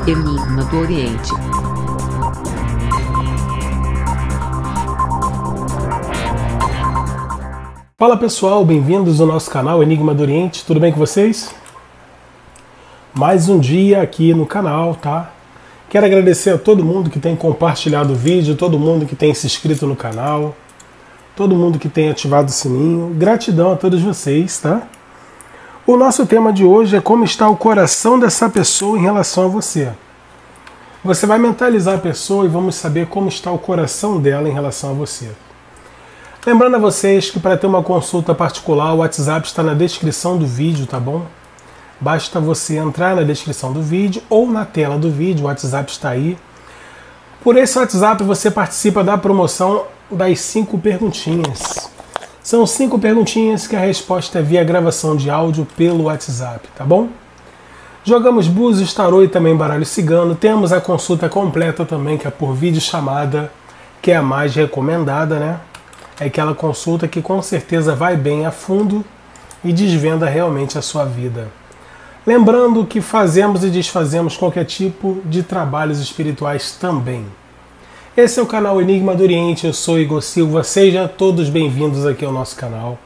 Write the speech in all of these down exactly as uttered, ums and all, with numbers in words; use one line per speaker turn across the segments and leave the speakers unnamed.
Enigma do Oriente.
Fala pessoal, bem-vindos ao nosso canal Enigma do Oriente, tudo bem com vocês? Mais um dia aqui no canal, tá? Quero agradecer a todo mundo que tem compartilhado o vídeo, todo mundo que tem se inscrito no canal, todo mundo que tem ativado o sininho. Gratidão a todos vocês, tá? O nosso tema de hoje é como está o coração dessa pessoa em relação a você. Você vai mentalizar a pessoa e vamos saber como está o coração dela em relação a você. Lembrando a vocês que para ter uma consulta particular, o WhatsApp está na descrição do vídeo, tá bom? Basta você entrar na descrição do vídeo ou na tela do vídeo, o WhatsApp está aí. Por esse WhatsApp você participa da promoção das cinco perguntinhas. São cinco perguntinhas que a resposta é via gravação de áudio pelo WhatsApp, tá bom? Jogamos búzios, tarô e também baralho cigano. Temos a consulta completa também, que é por videochamada, que é a mais recomendada, né? É aquela consulta que com certeza vai bem a fundo e desvenda realmente a sua vida. Lembrando que fazemos e desfazemos qualquer tipo de trabalhos espirituais também. Esse é o canal Enigma do Oriente, eu sou Igor Silva, sejam todos bem-vindos aqui ao nosso canal.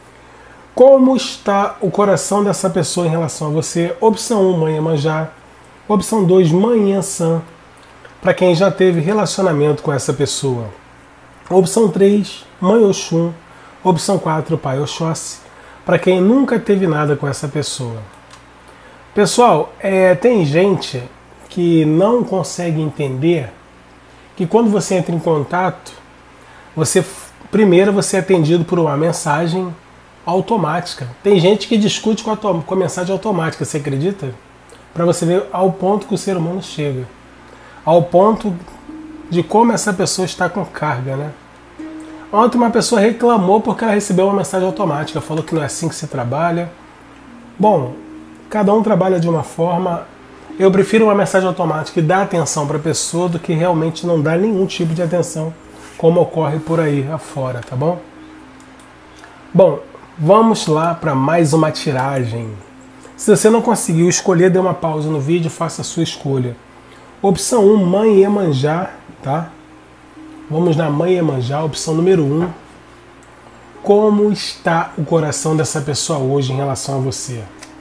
Como está o coração dessa pessoa em relação a você? Opção um, Mãe Iemanjá. Opção dois, Mãe Iansã, para quem já teve relacionamento com essa pessoa. Opção três, Mãe Oxum. Opção quatro, Pai Oxóssi, para quem nunca teve nada com essa pessoa. Pessoal, é, tem gente que não consegue entender que quando você entra em contato, você primeiro você é atendido por uma mensagem automática. Tem gente que discute com a, com a mensagem automática, você acredita? Para você ver ao ponto que o ser humano chega. Ao ponto de como essa pessoa está com carga, né? Ontem uma pessoa reclamou porque ela recebeu uma mensagem automática, falou que não é assim que se trabalha. Bom, cada um trabalha de uma forma. Eu prefiro uma mensagem automática e dar atenção para a pessoa do que realmente não dar nenhum tipo de atenção, como ocorre por aí afora, tá bom? Bom, vamos lá para mais uma tiragem. Se você não conseguiu escolher, dê uma pausa no vídeo e faça a sua escolha. Opção um, Mãe Iemanjá, tá? Vamos na Mãe Iemanjá, opção número um. Como está o coração dessa pessoa hoje em relação a você?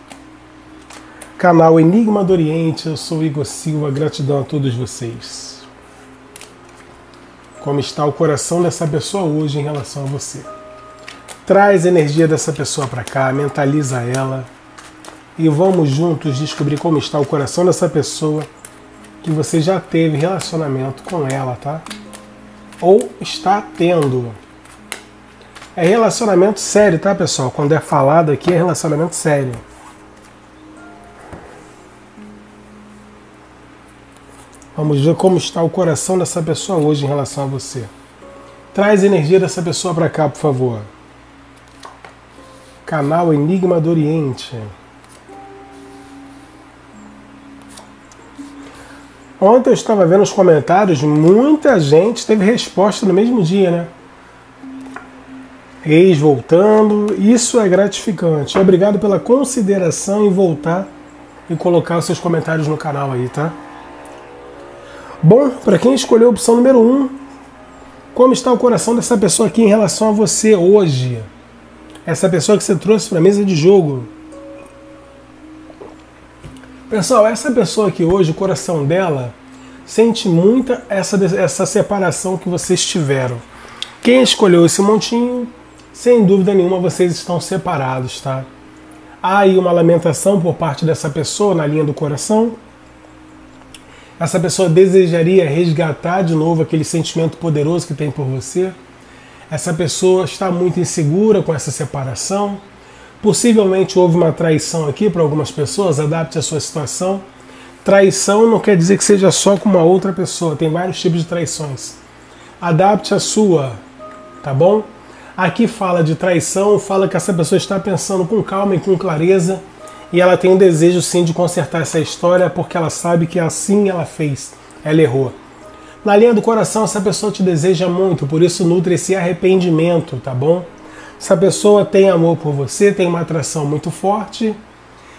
Canal Enigma do Oriente, eu sou Igor Silva, gratidão a todos vocês. Como está o coração dessa pessoa hoje em relação a você? Traz a energia dessa pessoa para cá, mentaliza ela e vamos juntos descobrir como está o coração dessa pessoa que você já teve relacionamento com ela, tá? Ou está tendo. É relacionamento sério, tá, pessoal? Quando é falado aqui, é relacionamento sério. Vamos ver como está o coração dessa pessoa hoje em relação a você. Traz a energia dessa pessoa para cá, por favor. Canal Enigma do Oriente. Ontem eu estava vendo os comentários, muita gente teve resposta no mesmo dia, né? Ex voltando, isso é gratificante. Obrigado pela consideração em voltar e colocar os seus comentários no canal aí, tá? Bom, para quem escolheu a opção número um, como está o coração dessa pessoa aqui em relação a você hoje? Essa pessoa que você trouxe para a mesa de jogo. Pessoal, essa pessoa aqui hoje, o coração dela, sente muita essa, essa separação que vocês tiveram. Quem escolheu esse montinho, sem dúvida nenhuma, vocês estão separados, tá? Há aí uma lamentação por parte dessa pessoa na linha do coração. Essa pessoa desejaria resgatar de novo aquele sentimento poderoso que tem por você. Essa pessoa está muito insegura com essa separação. Possivelmente houve uma traição aqui para algumas pessoas, adapte a sua situação. Traição não quer dizer que seja só com uma outra pessoa, tem vários tipos de traições. Adapte a sua, tá bom? Aqui fala de traição, fala que essa pessoa está pensando com calma e com clareza e ela tem um desejo sim de consertar essa história porque ela sabe que assim ela fez, ela errou. Na linha do coração, essa pessoa te deseja muito, por isso nutre esse arrependimento, tá bom? Essa pessoa tem amor por você, tem uma atração muito forte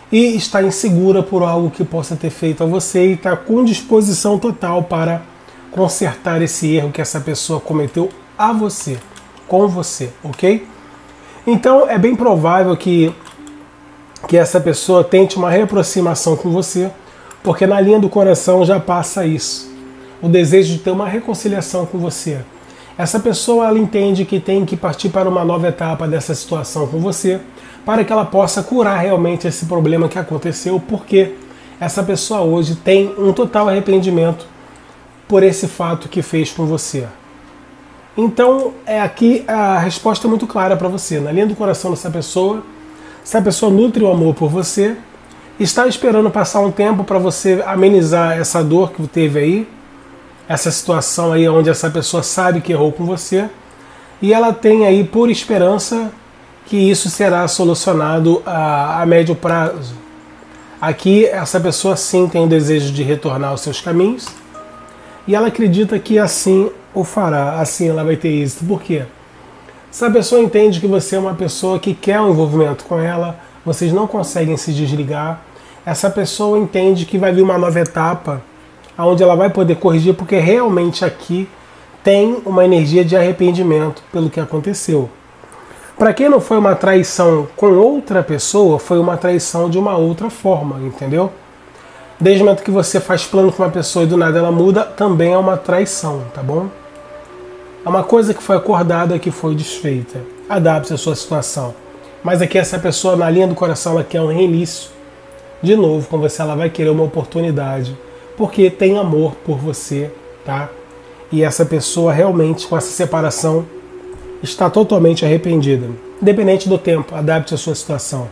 e está insegura por algo que possa ter feito a você e está com disposição total para consertar esse erro que essa pessoa cometeu a você, com você, ok? Então é bem provável que, que essa pessoa tente uma reaproximação com você, porque na linha do coração já passa isso, o desejo de ter uma reconciliação com você. Essa pessoa ela entende que tem que partir para uma nova etapa dessa situação com você, para que ela possa curar realmente esse problema que aconteceu, porque essa pessoa hoje tem um total arrependimento por esse fato que fez com você. Então, é aqui a resposta é muito clara para você. Na linha do coração dessa pessoa, essa pessoa nutre o amor por você, está esperando passar um tempo para você amenizar essa dor que teve aí, essa situação aí onde essa pessoa sabe que errou com você, e ela tem aí por esperança que isso será solucionado a, a médio prazo. Aqui, essa pessoa sim tem o desejo de retornar aos seus caminhos, e ela acredita que assim o fará, assim ela vai ter êxito. Por quê? Essa pessoa entende que você é uma pessoa que quer um envolvimento com ela, vocês não conseguem se desligar. Essa pessoa entende que vai vir uma nova etapa, onde ela vai poder corrigir, porque realmente aqui tem uma energia de arrependimento pelo que aconteceu. Para quem não foi uma traição com outra pessoa, foi uma traição de uma outra forma, entendeu? Desde o momento que você faz plano com uma pessoa e do nada ela muda, também é uma traição, tá bom? É uma coisa que foi acordada, que foi desfeita. Adapte a sua situação. Mas aqui essa pessoa, na linha do coração, ela quer um reinício. De novo, com você, ela vai querer uma oportunidade. Porque tem amor por você, tá? E essa pessoa realmente, com essa separação, está totalmente arrependida. Independente do tempo, adapte a sua situação.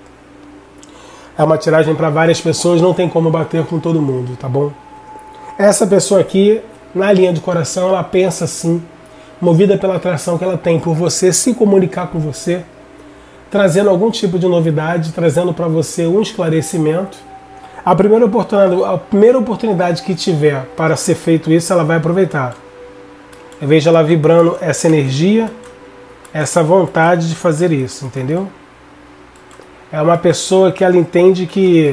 É uma tiragem para várias pessoas, não tem como bater com todo mundo, tá bom? Essa pessoa aqui, na linha do coração, ela pensa assim, movida pela atração que ela tem por você, se comunicar com você, trazendo algum tipo de novidade, trazendo para você um esclarecimento. A primeira oportunidade, a primeira oportunidade que tiver para ser feito isso, ela vai aproveitar. Eu vejo ela vibrando essa energia, essa vontade de fazer isso, entendeu? É uma pessoa que ela entende que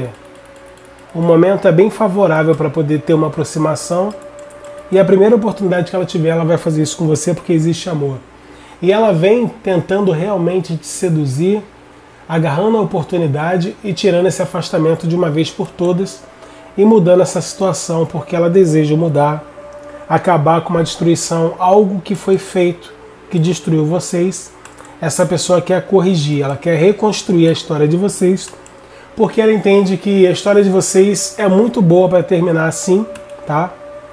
o momento é bem favorável para poder ter uma aproximação, e a primeira oportunidade que ela tiver, ela vai fazer isso com você porque existe amor. E ela vem tentando realmente te seduzir, agarrando a oportunidade e tirando esse afastamento de uma vez por todas e mudando essa situação, porque ela deseja mudar, acabar com uma destruição, algo que foi feito, que destruiu vocês. Essa pessoa quer corrigir, ela quer reconstruir a história de vocês, porque ela entende que a história de vocês é muito boa para terminar assim, tá?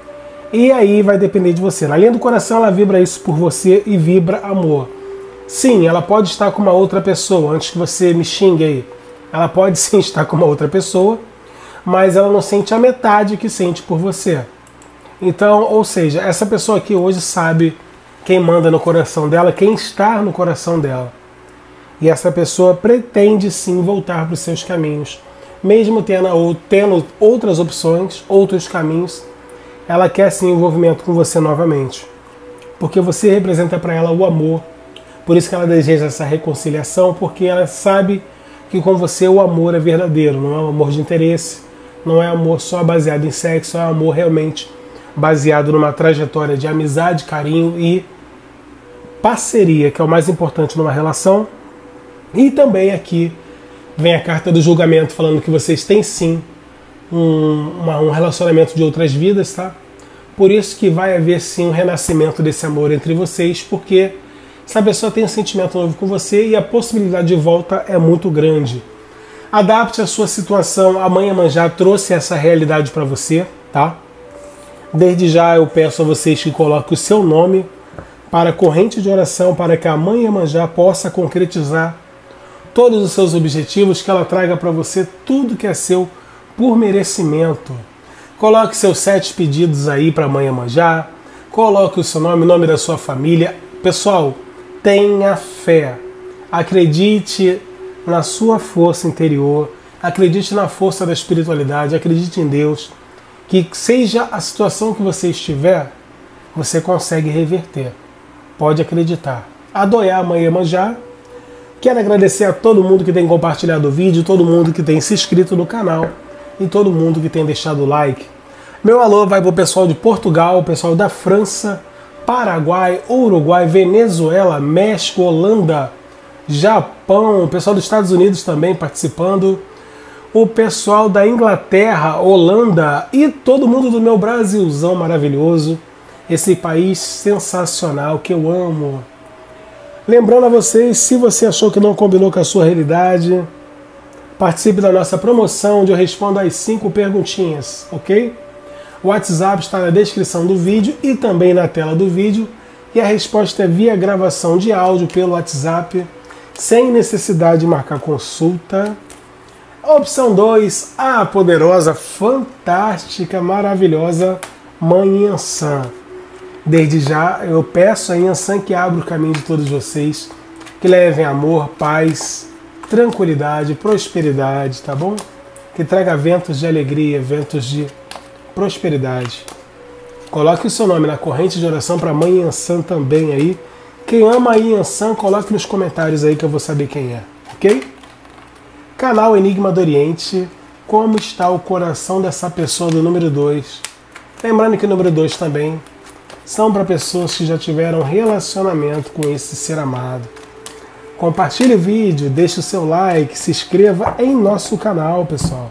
E aí vai depender de você. Na linha do coração ela vibra isso por você e vibra amor. Sim, ela pode estar com uma outra pessoa, antes que você me xingue aí. Ela pode sim estar com uma outra pessoa, mas ela não sente a metade que sente por você. Então, ou seja, essa pessoa aqui hoje sabe quem manda no coração dela, quem está no coração dela. E essa pessoa pretende sim voltar para os seus caminhos. Mesmo tendo, ou tendo outras opções, outros caminhos, ela quer sim envolvimento com você novamente. Porque você representa para ela o amor. Por isso que ela deseja essa reconciliação, porque ela sabe que com você o amor é verdadeiro, não é um amor de interesse, não é amor só baseado em sexo, é um amor realmente baseado numa trajetória de amizade, carinho e parceria, que é o mais importante numa relação. E também aqui vem a carta do julgamento falando que vocês têm sim um, uma, um relacionamento de outras vidas, tá? Por isso que vai haver sim um renascimento desse amor entre vocês, porque essa pessoa tem um sentimento novo com você e a possibilidade de volta é muito grande. Adapte a sua situação. A Mãe Iemanjá trouxe essa realidade para você, tá? Desde já eu peço a vocês que coloquem o seu nome para a corrente de oração, para que a Mãe Iemanjá possa concretizar todos os seus objetivos, que ela traga para você tudo que é seu por merecimento. Coloque seus sete pedidos aí para a Mãe Iemanjá, coloque o seu nome, o nome da sua família. Pessoal, tenha fé, acredite na sua força interior, acredite na força da espiritualidade, acredite em Deus, que seja a situação que você estiver, você consegue reverter. Pode acreditar. Adorar a Mãe Iemanjá, Quero agradecer a todo mundo que tem compartilhado o vídeo, todo mundo que tem se inscrito no canal e todo mundo que tem deixado o like. Meu alô vai para o pessoal de Portugal, o pessoal da França, Paraguai, Uruguai, Venezuela, México, Holanda, Japão, o pessoal dos Estados Unidos também participando, o pessoal da Inglaterra, Holanda e todo mundo do meu Brasilzão maravilhoso, esse país sensacional que eu amo. Lembrando a vocês, se você achou que não combinou com a sua realidade, participe da nossa promoção onde eu respondo as cinco perguntinhas, ok? O WhatsApp está na descrição do vídeo e também na tela do vídeo e a resposta é via gravação de áudio pelo WhatsApp, sem necessidade de marcar consulta. Opção dois, a poderosa, fantástica, maravilhosa Mãe Iansã. Desde já eu peço a Iansã que abra o caminho de todos vocês, que levem amor, paz, tranquilidade, prosperidade, tá bom? Que traga ventos de alegria, ventos de prosperidade. Coloque o seu nome na corrente de oração para Mãe Iansã também aí. Quem ama a Iansã, coloque nos comentários aí que eu vou saber quem é, ok? Canal Enigma do Oriente, como está o coração dessa pessoa do número dois? Lembrando que o número dois também são para pessoas que já tiveram relacionamento com esse ser amado. Compartilhe o vídeo, deixe o seu like, se inscreva em nosso canal, pessoal.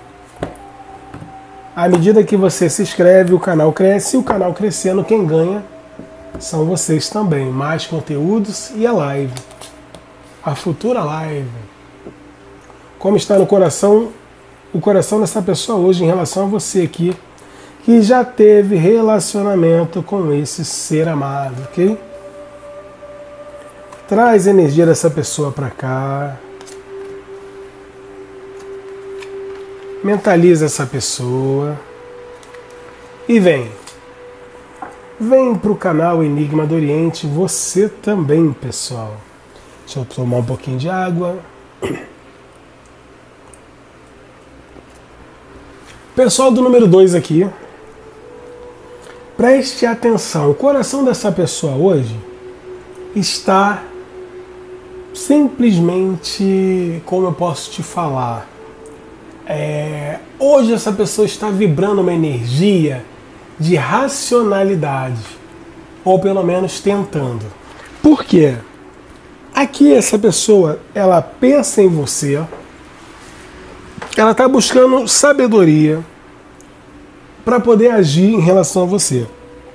À medida que você se inscreve, o canal cresce, e o canal crescendo, quem ganha são vocês também. Mais conteúdos e a live. A futura live. Como está no coração, o coração dessa pessoa hoje em relação a você aqui, que já teve relacionamento com esse ser amado, ok? Traz a energia dessa pessoa para cá. Mentaliza essa pessoa. E vem. Vem para o canal Enigma do Oriente, você também, pessoal. Deixa eu tomar um pouquinho de água. Pessoal do número dois aqui. Preste atenção, o coração dessa pessoa hoje está simplesmente, como eu posso te falar, é, hoje essa pessoa está vibrando uma energia de racionalidade, ou pelo menos tentando. Por quê? Aqui essa pessoa, ela pensa em você, ela está buscando sabedoria para poder agir em relação a você.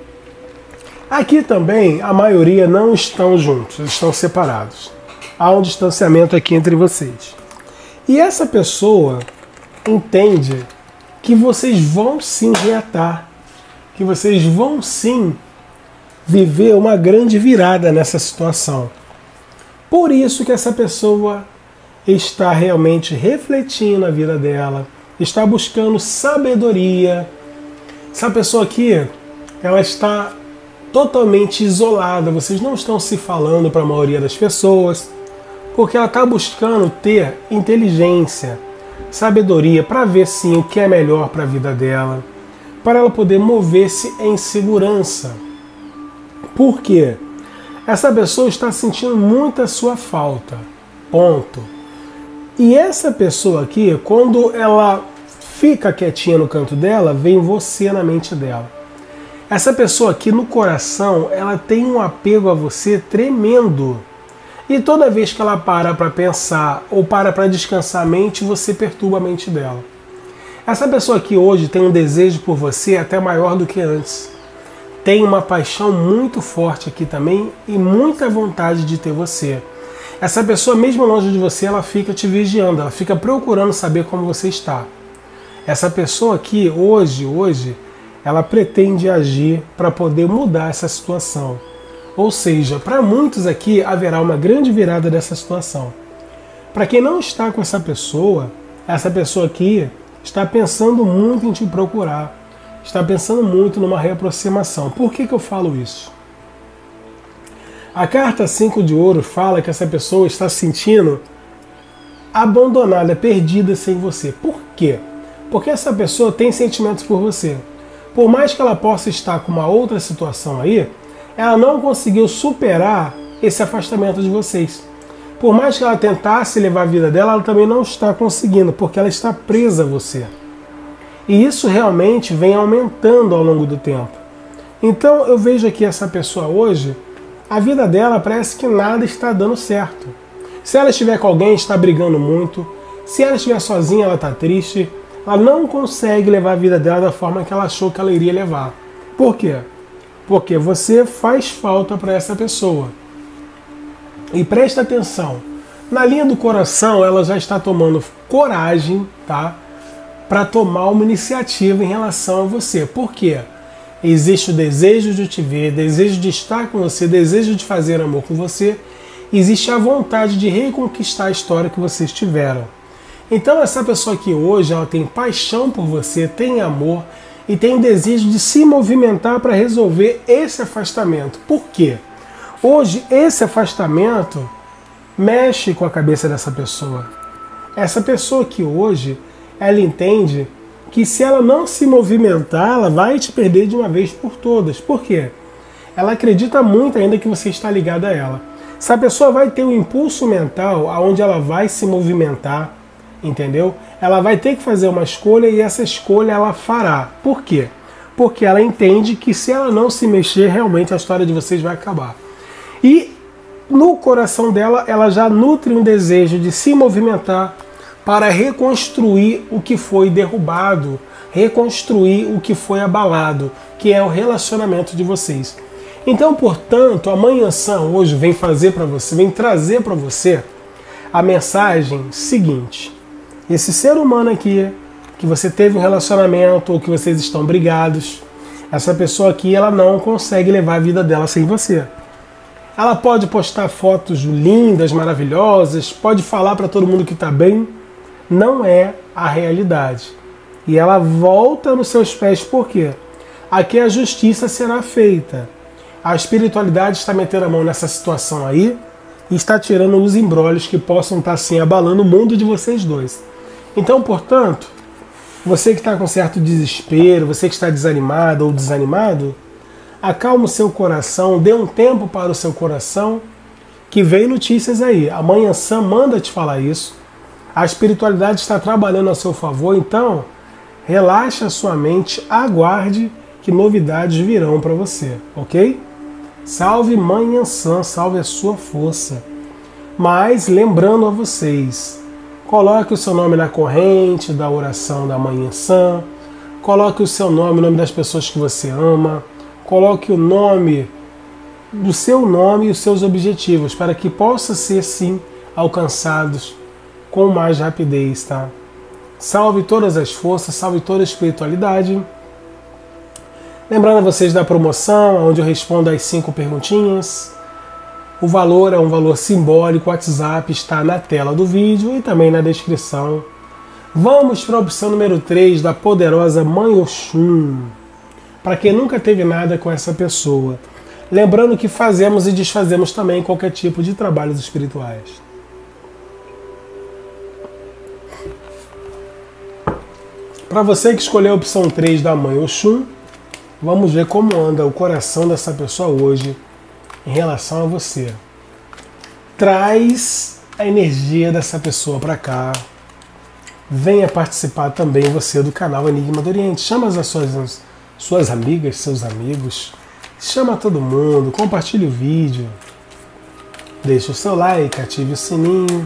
Aqui também a maioria não estão juntos, estão separados. Há um distanciamento aqui entre vocês. E essa pessoa entende que vocês vão sim reatar, que vocês vão sim viver uma grande virada nessa situação. Por isso que essa pessoa está realmente refletindo a vida dela, está buscando sabedoria. Essa pessoa aqui, ela está totalmente isolada, vocês não estão se falando para a maioria das pessoas, porque ela está buscando ter inteligência, sabedoria, para ver sim o que é melhor para a vida dela, para ela poder mover-se em segurança. Por quê? Essa pessoa está sentindo muita sua falta, ponto. E essa pessoa aqui, quando ela fica quietinha no canto dela, vem você na mente dela. Essa pessoa aqui no coração, ela tem um apego a você tremendo. E toda vez que ela para para pensar ou para para descansar a mente, você perturba a mente dela. Essa pessoa aqui hoje tem um desejo por você até maior do que antes. Tem uma paixão muito forte aqui também e muita vontade de ter você. Essa pessoa, mesmo longe de você, ela fica te vigiando, ela fica procurando saber como você está. Essa pessoa aqui, hoje, hoje, ela pretende agir para poder mudar essa situação. Ou seja, para muitos aqui haverá uma grande virada dessa situação. Para quem não está com essa pessoa, essa pessoa aqui está pensando muito em te procurar, está pensando muito numa reaproximação. Por que que eu falo isso? A carta cinco de ouro fala que essa pessoa está se sentindo abandonada, perdida sem você. Por quê? Porque essa pessoa tem sentimentos por você. Por mais que ela possa estar com uma outra situação aí, ela não conseguiu superar esse afastamento de vocês. Por mais que ela tentasse levar a vida dela, ela também não está conseguindo, porque ela está presa a você. E isso realmente vem aumentando ao longo do tempo. Então eu vejo aqui essa pessoa hoje, a vida dela parece que nada está dando certo. Se ela estiver com alguém, está brigando muito. Se ela estiver sozinha, ela está triste. Ela não consegue levar a vida dela da forma que ela achou que ela iria levar. Por quê? Porque você faz falta para essa pessoa. E presta atenção, na linha do coração ela já está tomando coragem, tá? Para tomar uma iniciativa em relação a você. Por quê? Existe o desejo de te ver, desejo de estar com você, desejo de fazer amor com você. Existe a vontade de reconquistar a história que vocês tiveram. Então essa pessoa aqui hoje, ela tem paixão por você, tem amor e tem desejo de se movimentar para resolver esse afastamento. Por quê? Hoje esse afastamento mexe com a cabeça dessa pessoa. Essa pessoa aqui hoje, ela entende que se ela não se movimentar, ela vai te perder de uma vez por todas. Por quê? Ela acredita muito ainda que você está ligado a ela. Essa pessoa vai ter um impulso mental onde ela vai se movimentar, entendeu? Ela vai ter que fazer uma escolha e essa escolha ela fará. Por quê? Porque ela entende que se ela não se mexer, realmente a história de vocês vai acabar. E no coração dela, ela já nutre um desejo de se movimentar para reconstruir o que foi derrubado, reconstruir o que foi abalado, que é o relacionamento de vocês. Então, portanto, a Mãe Ansã hoje vem fazer para você, vem trazer para você a mensagem seguinte: esse ser humano aqui, que você teve um relacionamento ou que vocês estão brigados, essa pessoa aqui, ela não consegue levar a vida dela sem você. Ela pode postar fotos lindas, maravilhosas, pode falar para todo mundo que está bem, não é a realidade. E ela volta nos seus pés, por quê? Aqui a justiça será feita. A espiritualidade está metendo a mão nessa situação aí e está tirando os embrólios que possam estar assim abalando o mundo de vocês dois. Então, portanto, você que está com certo desespero, você que está desanimado ou desanimado, acalma o seu coração, dê um tempo para o seu coração, que vem notícias aí. A Mãe Ansã manda te falar isso. A espiritualidade está trabalhando a seu favor, então relaxe a sua mente, aguarde que novidades virão para você, ok? Salve Mãe Ansã, salve a sua força. Mas lembrando a vocês, coloque o seu nome na corrente da oração da Mãe Ansã, coloque o seu nome, o nome das pessoas que você ama, coloque o nome do seu nome e os seus objetivos, para que possa ser sim alcançados com mais rapidez, tá? Salve todas as forças, salve toda a espiritualidade. Lembrando a vocês da promoção, onde eu respondo as cinco perguntinhas. O valor é um valor simbólico, o WhatsApp está na tela do vídeo e também na descrição. Vamos para a opção número três da poderosa Mãe Oxum. Para quem nunca teve nada com essa pessoa. Lembrando que fazemos e desfazemos também qualquer tipo de trabalhos espirituais. Para você que escolheu a opção três da Mãe Oxum, vamos ver como anda o coração dessa pessoa hoje em relação a você. Traz a energia dessa pessoa para cá. Venha participar também você do canal Enigma do Oriente. Chama as suas, suas amigas, seus amigos. Chama todo mundo, compartilhe o vídeo. Deixe o seu like, ative o sininho.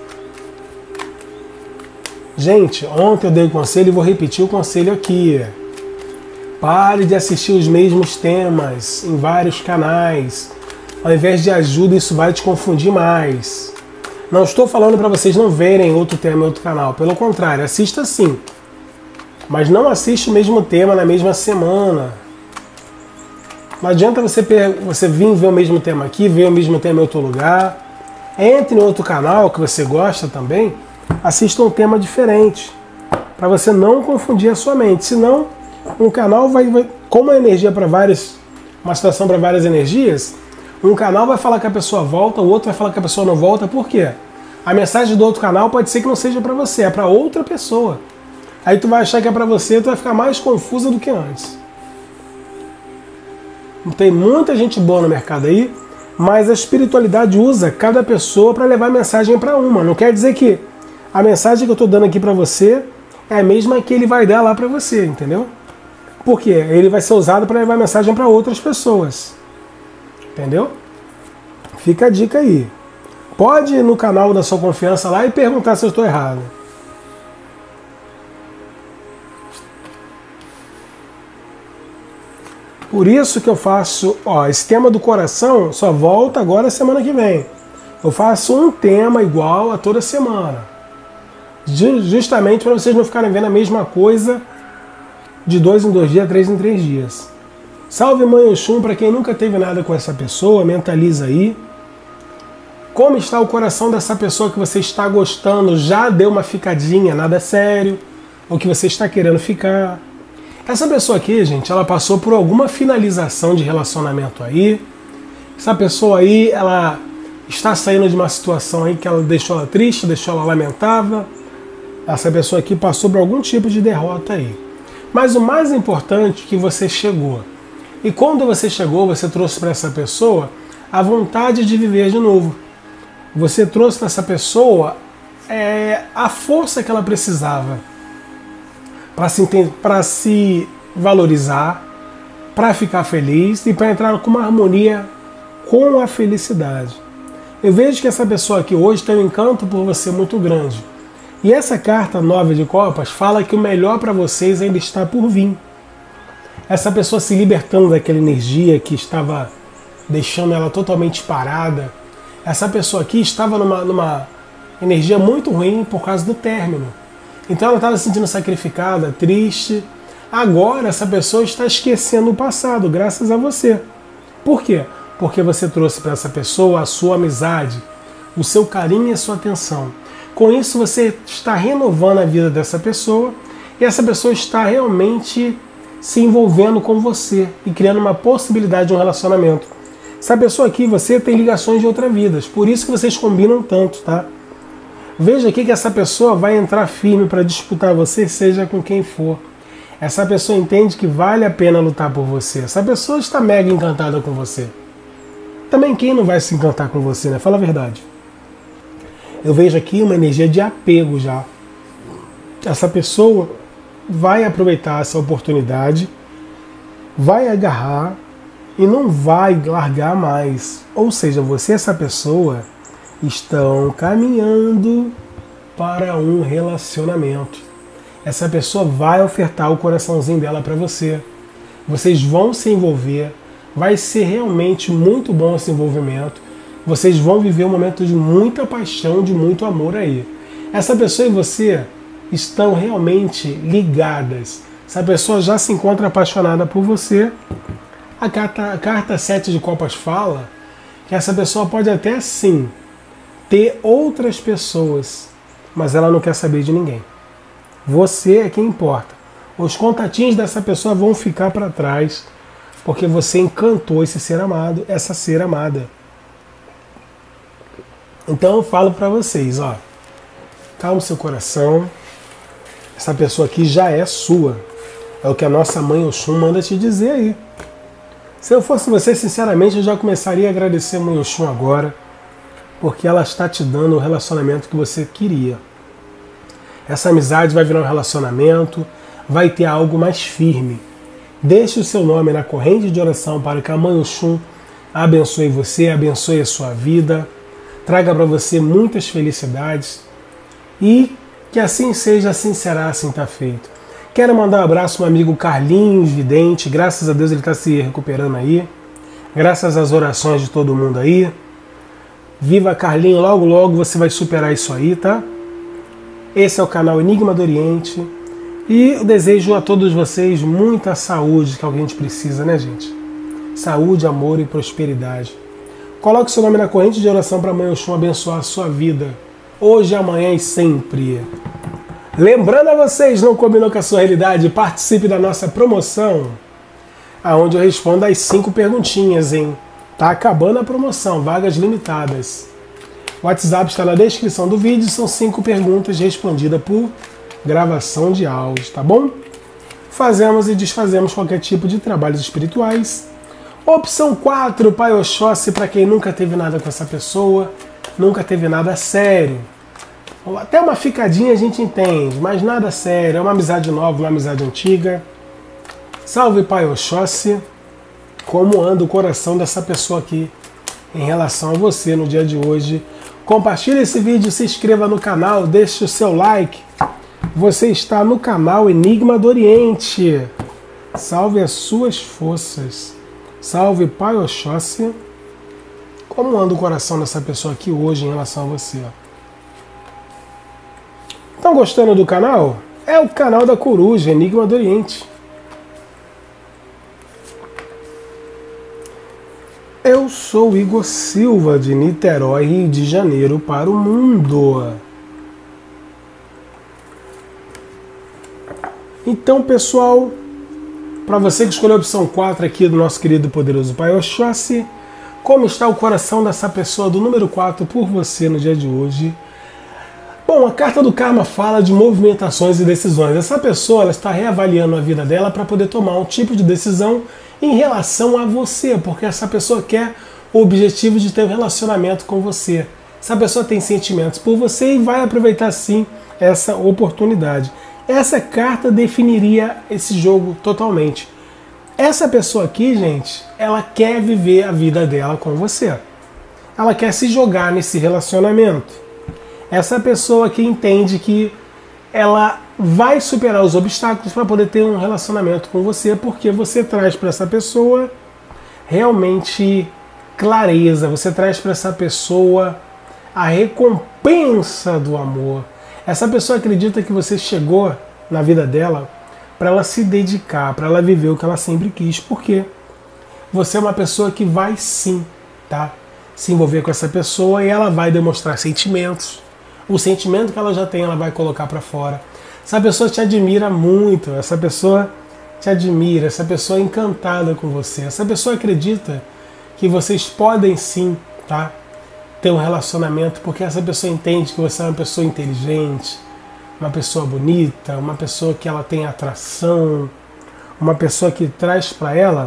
Gente, ontem eu dei o conselho e vou repetir o conselho aqui. Pare de assistir os mesmos temas em vários canais. Ao invés de ajuda, isso vai te confundir mais. Não estou falando para vocês não verem outro tema em outro canal. Pelo contrário, assista sim. Mas não assiste o mesmo tema na mesma semana. Não adianta você, você vir ver o mesmo tema aqui, ver o mesmo tema em outro lugar. Entre em outro canal que você gosta também. Assista um tema diferente. Para você não confundir a sua mente. Senão, um canal vai... vai como a energia para várias... Uma situação para várias energias... Um canal vai falar que a pessoa volta, o outro vai falar que a pessoa não volta. Por quê? A mensagem do outro canal pode ser que não seja para você, é para outra pessoa. Aí tu vai achar que é para você e tu vai ficar mais confusa do que antes. Tem muita gente boa no mercado aí, Mas a espiritualidade usa cada pessoa para levar a mensagem para uma. Não quer dizer que a mensagem que eu estou dando aqui para você é a mesma que ele vai dar lá para você, entendeu? Por quê? Ele vai ser usado para levar a mensagem para outras pessoas. Entendeu? Fica a dica aí. Pode ir no canal da sua confiança lá e perguntar se eu estou errado. Por isso que eu faço, ó, esse tema do coração só volta agora semana que vem. Eu faço um tema igual a toda semana. Justamente para vocês não ficarem vendo a mesma coisa de dois em dois dias, três em três dias. Salve Mãe Oxum, para quem nunca teve nada com essa pessoa, mentaliza aí. Como está o coração dessa pessoa que você está gostando? Já deu uma ficadinha, nada sério? Ou que você está querendo ficar? Essa pessoa aqui, gente, ela passou por alguma finalização de relacionamento aí. Essa pessoa aí, ela está saindo de uma situação aí que ela deixou ela triste, deixou ela lamentável. Essa pessoa aqui passou por algum tipo de derrota aí. Mas o mais importante é que você chegou. E quando você chegou, você trouxe para essa pessoa a vontade de viver de novo. Você trouxe para essa pessoa é, a força que ela precisava para se, para se valorizar, para ficar feliz e para entrar com uma harmonia com a felicidade. Eu vejo que essa pessoa aqui hoje tem um encanto por você muito grande. E essa carta nove de copas fala que o melhor para vocês ainda está por vir. Essa pessoa se libertando daquela energia que estava deixando ela totalmente parada. Essa pessoa aqui estava numa, numa energia muito ruim por causa do término. Então ela estava se sentindo sacrificada, triste. Agora essa pessoa está esquecendo o passado, graças a você. Por quê? Porque você trouxe para essa pessoa a sua amizade, o seu carinho e a sua atenção. Com isso você está renovando a vida dessa pessoa e essa pessoa está realmente se envolvendo com você e criando uma possibilidade de um relacionamento. Essa pessoa aqui, você tem ligações de outras vidas, por isso que vocês combinam tanto, tá? Veja aqui que essa pessoa vai entrar firme para disputar você, seja com quem for. Essa pessoa entende que vale a pena lutar por você. Essa pessoa está mega encantada com você. Também quem não vai se encantar com você, né? Fala a verdade. Eu vejo aqui uma energia de apego já. Essa pessoa vai aproveitar essa oportunidade, vai agarrar e não vai largar mais. Ou seja, você e essa pessoa estão caminhando para um relacionamento. Essa pessoa vai ofertar o coraçãozinho dela para você. Vocês vão se envolver. Vai ser realmente muito bom esse envolvimento. Vocês vão viver um momento de muita paixão, de muito amor aí. Essa pessoa e você estão realmente ligadas. Essa pessoa já se encontra apaixonada por você. A carta, a carta sete de copas fala que essa pessoa pode até sim ter outras pessoas, mas ela não quer saber de ninguém. Você é quem importa. Os contatinhos dessa pessoa vão ficar para trás, porque você encantou esse ser amado, essa ser amada. Então eu falo para vocês, ó, calma o seu coração. Essa pessoa aqui já é sua. É o que a nossa mãe Oxum manda te dizer aí. Se eu fosse você, sinceramente, eu já começaria a agradecer a mãe Oxum agora, porque ela está te dando o relacionamento que você queria. Essa amizade vai virar um relacionamento, vai ter algo mais firme. Deixe o seu nome na corrente de oração para que a mãe Oxum abençoe você, abençoe a sua vida, traga para você muitas felicidades e que assim seja, assim será, assim está feito. Quero mandar um abraço ao meu amigo Carlinhos Vidente, graças a Deus ele está se recuperando aí, graças às orações de todo mundo aí. Viva Carlinho, logo logo você vai superar isso aí, tá? Esse é o canal Enigma do Oriente e eu desejo a todos vocês muita saúde, que é o que a gente precisa, né, gente? Saúde, amor e prosperidade. Coloque seu nome na corrente de oração para a Mãe Oxum abençoar a sua vida, hoje, amanhã e sempre. Lembrando a vocês, não combinou com a sua realidade? Participe da nossa promoção, aonde eu respondo as cinco perguntinhas, hein? Tá acabando a promoção, vagas limitadas. O WhatsApp está na descrição do vídeo, são cinco perguntas respondidas por gravação de áudio, tá bom? Fazemos e desfazemos qualquer tipo de trabalhos espirituais. Opção quatro, Pai Oxóssi, para quem nunca teve nada com essa pessoa, nunca teve nada sério. Até uma ficadinha a gente entende, mas nada sério, é uma amizade nova, uma amizade antiga. Salve Pai Oxóssi, como anda o coração dessa pessoa aqui em relação a você no dia de hoje? Compartilhe esse vídeo, se inscreva no canal, deixe o seu like. Você está no canal Enigma do Oriente. Salve as suas forças. Salve Pai Oxóssi. Como anda o coração dessa pessoa aqui hoje em relação a você? Estão gostando do canal? É o canal da Coruja, Enigma do Oriente. Eu sou Igor Silva, de Niterói, Rio de Janeiro, para o mundo. Então, pessoal, para você que escolheu a opção quatro aqui do nosso querido poderoso Pai Oxóssi, como está o coração dessa pessoa do número quatro por você no dia de hoje? Bom, a carta do karma fala de movimentações e decisões. Essa pessoa ela está reavaliando a vida dela para poder tomar um tipo de decisão em relação a você, porque essa pessoa quer o objetivo de ter um relacionamento com você. Essa pessoa tem sentimentos por você e vai aproveitar sim essa oportunidade. Essa carta definiria esse jogo totalmente. Essa pessoa aqui, gente, ela quer viver a vida dela com você. Ela quer se jogar nesse relacionamento. Essa pessoa que entende que ela vai superar os obstáculos para poder ter um relacionamento com você, porque você traz para essa pessoa realmente clareza, você traz para essa pessoa a recompensa do amor. Essa pessoa acredita que você chegou na vida dela para ela se dedicar, para ela viver o que ela sempre quis, porque você é uma pessoa que vai sim, tá, se envolver com essa pessoa e ela vai demonstrar sentimentos. O sentimento que ela já tem, ela vai colocar para fora. Essa pessoa te admira muito, essa pessoa te admira, essa pessoa é encantada com você, essa pessoa acredita que vocês podem sim, tá, ter um relacionamento, porque essa pessoa entende que você é uma pessoa inteligente, uma pessoa bonita, uma pessoa que ela tem atração, uma pessoa que traz para ela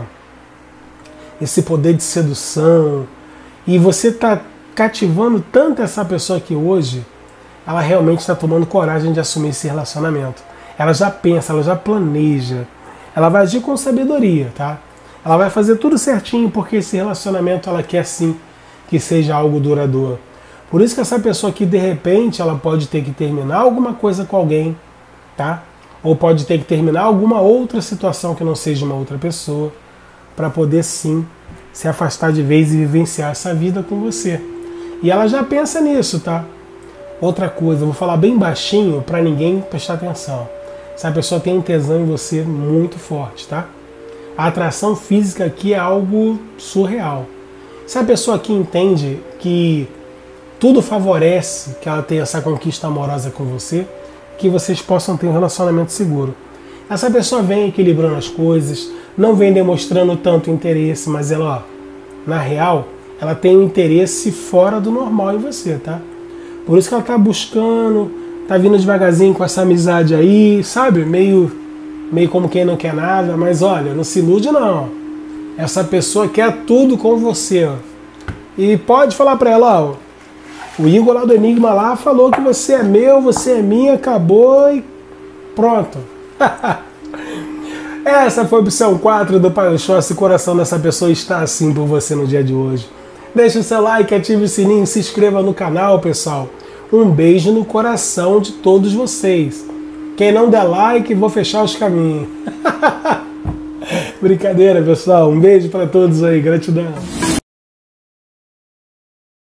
esse poder de sedução, e você está cativando tanto essa pessoa que hoje ela realmente está tomando coragem de assumir esse relacionamento. Ela já pensa, ela já planeja, ela vai agir com sabedoria, tá? Ela vai fazer tudo certinho, porque esse relacionamento ela quer sim que seja algo duradouro. Por isso que essa pessoa aqui, de repente, ela pode ter que terminar alguma coisa com alguém, tá? Ou pode ter que terminar alguma outra situação que não seja uma outra pessoa, para poder sim se afastar de vez e vivenciar essa vida com você. E ela já pensa nisso, tá? Outra coisa, eu vou falar bem baixinho para ninguém prestar atenção. Essa pessoa tem um tesão em você muito forte, tá? A atração física aqui é algo surreal. Se a pessoa aqui entende que tudo favorece que ela tenha essa conquista amorosa com você, que vocês possam ter um relacionamento seguro. Essa pessoa vem equilibrando as coisas, não vem demonstrando tanto interesse, mas ela, ó, na real, ela tem um interesse fora do normal em você, tá? Por isso que ela tá buscando, tá vindo devagarzinho com essa amizade aí, sabe? Meio, meio como quem não quer nada, mas olha, não se ilude não. Essa pessoa quer tudo com você, ó. E pode falar pra ela, ó, o Igor lá do Enigma lá falou que você é meu, você é minha, acabou e pronto. Essa foi a opção quatro do Pai Oxóssi. O coração dessa pessoa está assim por você no dia de hoje. Deixe o seu like, ative o sininho, se inscreva no canal, pessoal. Um beijo no coração de todos vocês. Quem não der like, vou fechar os caminhos. Brincadeira, pessoal. Um beijo para todos aí. Gratidão.